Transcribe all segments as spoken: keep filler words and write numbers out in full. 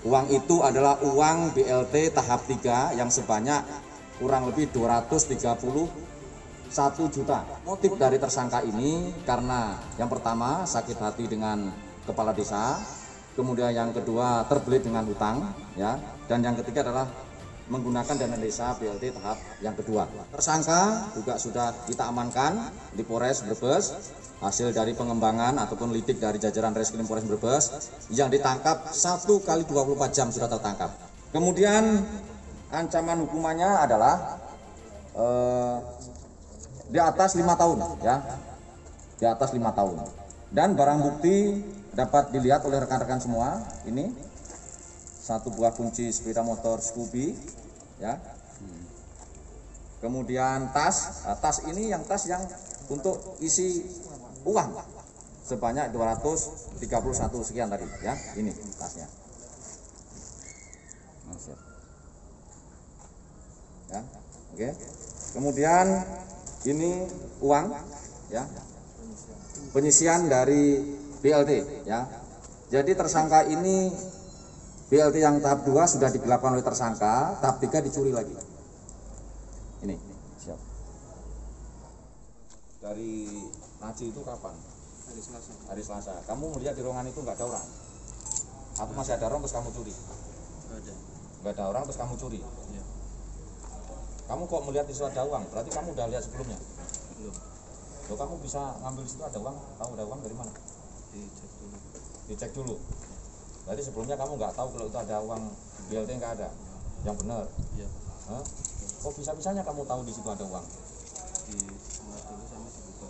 Uang itu adalah uang B L T tahap tiga yang sebanyak kurang lebih dua ratus tiga puluh satu juta. Motif dari tersangka ini karena yang pertama sakit hati dengan kepala desa, kemudian yang kedua terbelit dengan hutang, ya, dan yang ketiga adalah menggunakan dana desa B L T tahap yang kedua. Tersangka juga sudah kita amankan di Polres Brebes. Hasil dari pengembangan ataupun lidik dari jajaran Reskrim Polres Brebes yang ditangkap satu kali dua puluh empat jam sudah tertangkap. Kemudian ancaman hukumannya adalah eh, di atas lima tahun, ya, di atas lima tahun. Dan barang bukti dapat dilihat oleh rekan-rekan semua. Ini satu buah kunci sepeda motor Scoopy, ya. Kemudian tas, nah, tas ini yang tas yang untuk isi uang sebanyak dua ratus tiga puluh satu sekian tadi, ya. Ini tasnya. Ya, oke. Kemudian ini uang, ya, penyisian dari B L T, ya. Jadi tersangka ini B L T yang tahap dua sudah digelapkan oleh tersangka, tahap tiga dicuri lagi. Ini, siap. Dari Naci itu kapan? Hari Selasa. Hari Selasa. Kamu melihat di ruangan itu nggak ada orang? Atau masih ada orang terus kamu curi? Nggak ada. Nggak ada orang terus kamu curi? Iya. Kamu kok melihat di situ ada uang? Berarti kamu udah lihat sebelumnya? Belum. Loh, kamu bisa ngambil di situ ada uang? Kamu ada uang dari mana? Dicek dulu. Dicek dulu. Berarti sebelumnya kamu nggak tahu kalau itu ada uang B L T, nggak ada? Yang benar? Iya. Hah? Kok bisa-bisanya kamu tahu di situ ada uang? Di sangat dulu sama dibuka.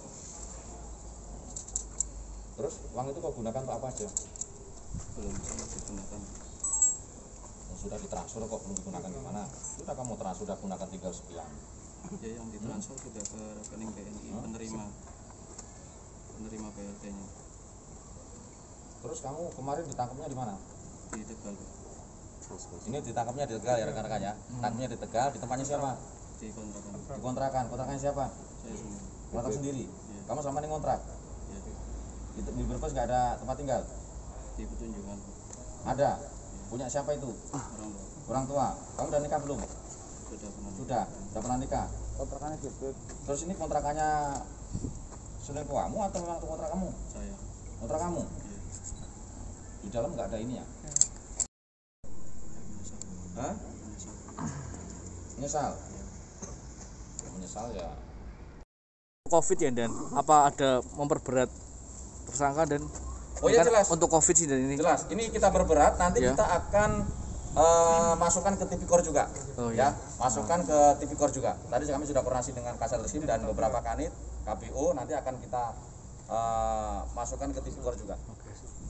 Terus uang itu kau gunakan untuk apa aja? Belum sama digunakan. Oh, sudah ditransfer kok belum digunakan gimana? Sudah kamu transfer, sudah gunakan tinggal sekian. Ya yang ditransfer hmm? sudah ke rekening B N I hmm? penerima penerima B L T-nya. Terus kamu kemarin ditangkapnya di mana? Di Tegal. Ini ditangkapnya di Tegal, ya rekan-rekan, ya. Hmm. Tangkapnya di Tegal, di tempatnya siapa? Di kontrakan. Di kontrakan. Kontrakan siapa? Saya sendiri. Kontrak sendiri. Ya. Kamu selama ini kontrak? Ya. Di, di Brebes nggak ada tempat tinggal? Di Petunjungan. Ada. Ya. Punya siapa itu? Orang tua. Orang tua. Kamu udah nikah belum? Sudah pernah. Sudah. Sudah pernah nikah. Kontrakannya Brebes. Terus ini kontrakannya selingkuhanmu atau memang kontrak kamu? Saya. Kontrak kamu? Ya. Di dalam nggak ada ini ya? Hah? Menyesal. Menyesal ya. Covid ya, dan apa ada memperberat tersangka dan oh ya jelas untuk Covid sih, dan ini jelas ini kita berberat nanti ya. Kita akan uh, masukkan ke Tipikor juga, oh, ya, ya. Masukkan ke Tipikor juga. Tadi kami sudah koordinasi dengan Kasat Reskrim dan beberapa kanit K P U, nanti akan kita uh, masukkan ke Tipikor juga. Okay.